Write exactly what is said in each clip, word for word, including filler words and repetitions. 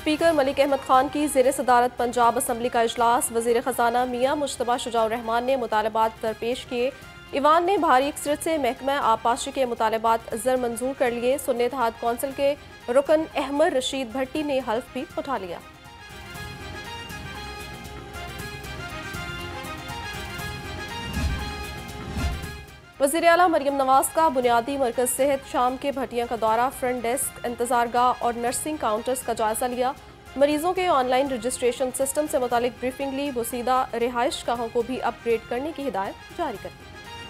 Speaker Malik Ahmad Khan की ज़ेर सदारत पंजाब असम्बली का इजलास। वज़ीर ख़जाना मियाँ मुश्तबा शुजाउर रहमान ने मुतालबात दरपेश किए। ईवान ने भारी अक्सरियत से महकमा आबपाशी के मुतालबात ज़र मंजूर कर लिए। सुन्नी इत्तेहाद कौंसिल के रुकन अहमद रशीद भट्टी ने हल्फ भी उठा लिया। वज़ीर आला मरियम नवाज का बुनियादी मरकज़ सेहत शाम के भटिया का दौरा, फ्रंट डेस्क, इंतज़ारगाह और नर्सिंग काउंटर्स का जायजा लिया। मरीजों के ऑनलाइन रजिस्ट्रेशन सिस्टम से मुतालिक ब्रीफिंग ली। वसीदा रिहाइश गाहों को भी अपग्रेड करने की हिदायत जारी कर दी।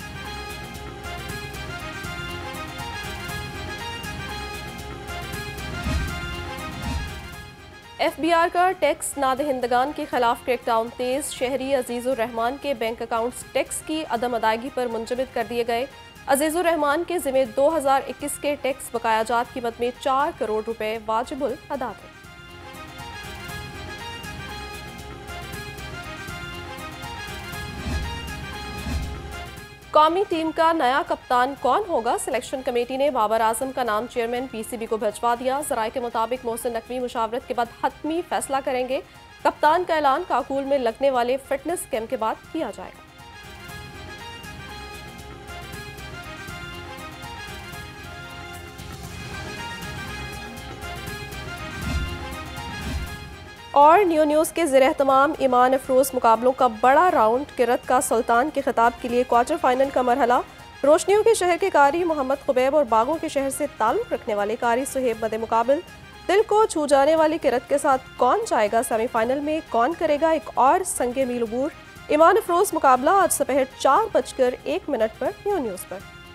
एफ बी आर का टैक्स नादहिंदगान के खिलाफ क्रैकडाउन तेज। शहरी अजीज़ुर रहमान के बैंक अकाउंट्स टैक्स की अदम अदायगी पर मुंजमद कर दिए गए। अजीज़ुर रहमान के ज़िम्मे दो हज़ार इक्कीस के टैक्स बकायाजात कीमत में चार करोड़ रुपए वाजिबुल अदा थे। कौमी टीम का नया कप्तान कौन होगा? सिलेक्शन कमेटी ने बाबर आजम का नाम चेयरमैन पी सी बी को भिजवा दिया। ज़राए के मुताबिक मोहसिन नकवी मुशावरत के बाद हतमी फैसला करेंगे। कप्तान का ऐलान काकूल में लगने वाले फिटनेस कैंप के बाद किया जाएगा। और न्यू न्यूज़ के ज़ेर एहतमाम ईमान अफरोज़ मुकाबलों का बड़ा राउंड। किरत का सुल्तान के खिताब के लिए क्वार्टर फाइनल का मरहला। रोशनियों के शहर के कारी मोहम्मद खुबैब और बागों के शहर से ताल्लुक़ रखने वाले कारी सुहेब मदे मुकाबिल। दिल को छू जाने वाली किरत के साथ कौन जाएगा सेमीफाइनल में? कौन करेगा एक और संगे मील अबूर? ईमान अफरोज़ मुकाबला आज दोपहर चार बजकर एक मिनट पर न्यू न्यूज़ पर।